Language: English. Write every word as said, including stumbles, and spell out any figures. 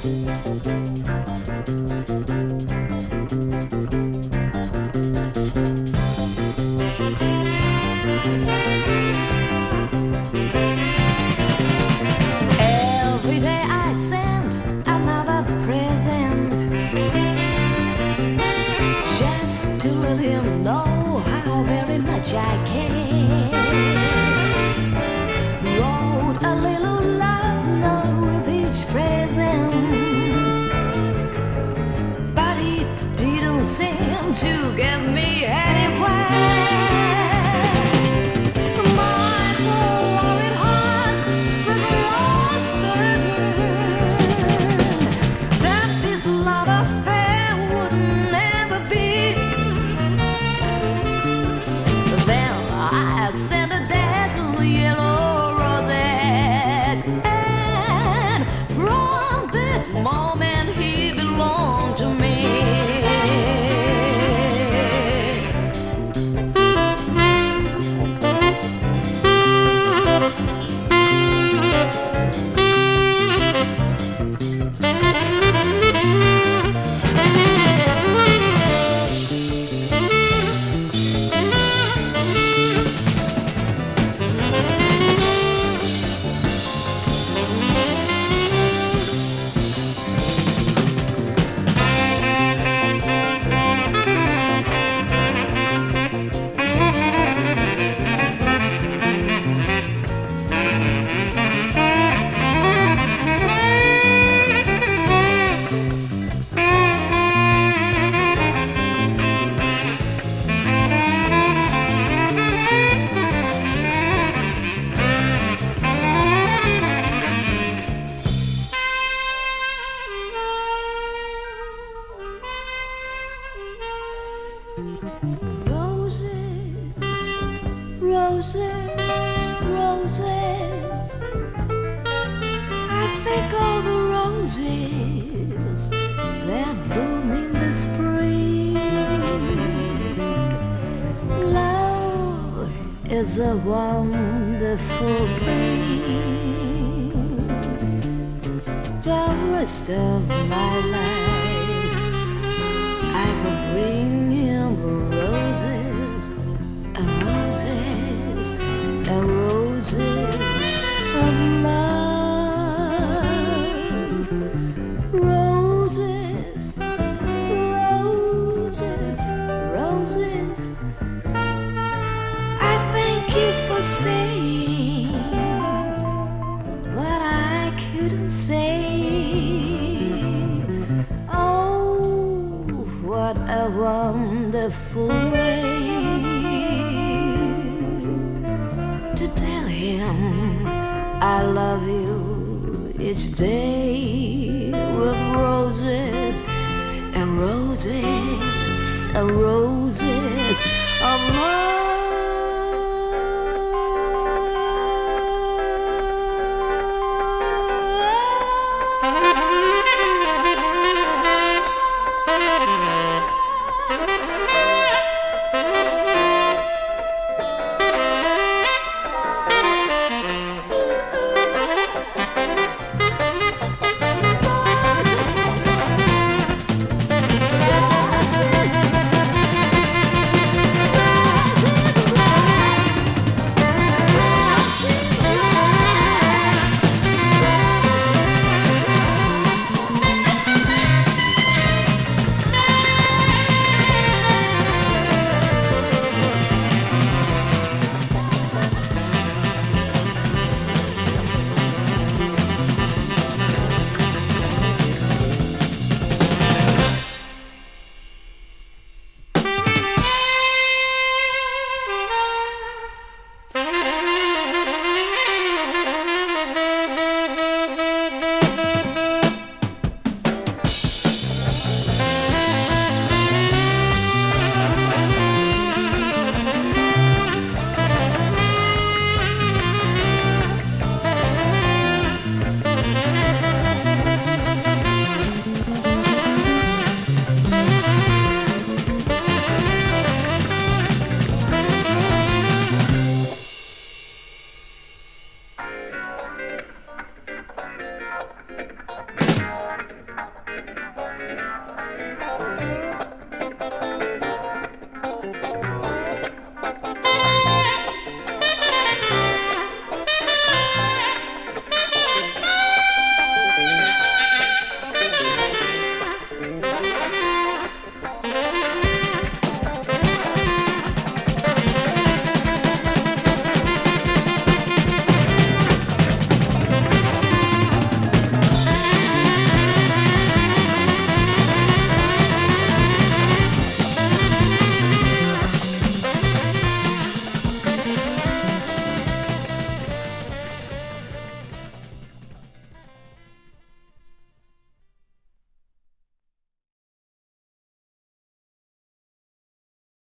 I can. Wrote a little love note with each present, but it didn't seem to get me anywhere. My poor worried heart was not certain that this love affair would never be. I sent a dozen yellow roses, and from that moment he belonged to me. Roses, roses, I think all the roses that bloom in the spring. Love is a wonderful thing. The rest of my life I will bring him roses and roses and roses of love. Roses, roses, roses. I thank you for saying what I couldn't say. Oh, what a wonderful way to tell him I love you each day with roses and roses and roses of love.